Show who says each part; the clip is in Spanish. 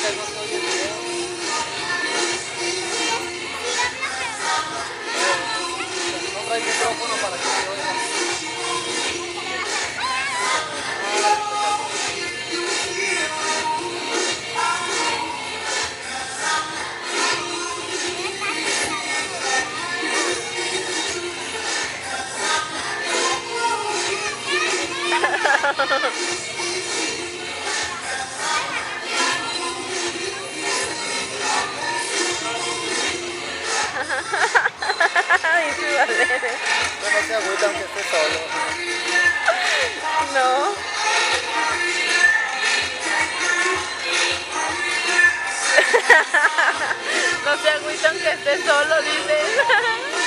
Speaker 1: hables, no se oye el video. No trae micrófono para que se oiga. No se agüita aunque esté solo.
Speaker 2: No. No se agüita aunque esté solo, dice.